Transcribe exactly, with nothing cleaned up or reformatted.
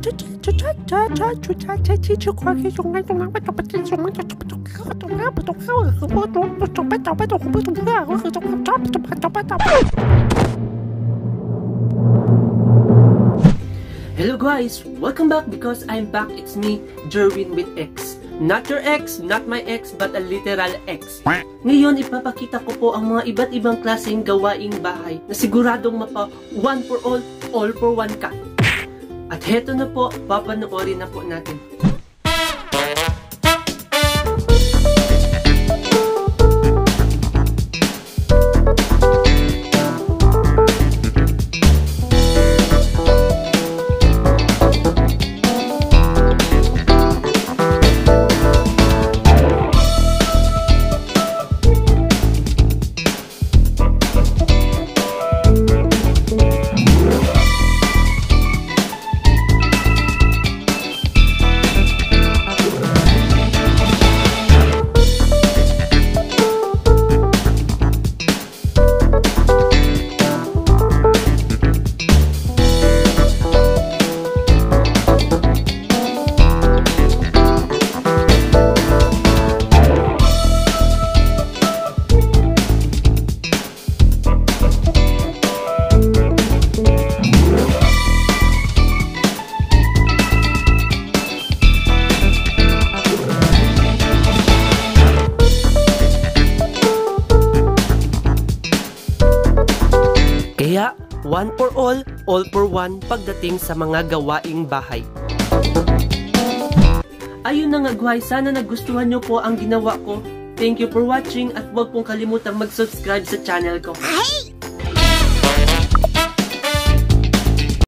Hello guys! Welcome back because I'm back. It's me, Jerwin with X. Not your ex, not my ex, but a literal ex. Ngayon, ipapakita ko po ang mga iba't ibang klaseng gawaing bahay na siguradong mapa one for all, all for one ka. At heto na po, papanoorin na po natin. Kaya, one for all, all for one pagdating sa mga gawaing bahay. Ayun na nga guys, sana nagustuhan nyo po ang ginawa ko. Thank you for watching at huwag pong kalimutang mag-subscribe sa channel ko.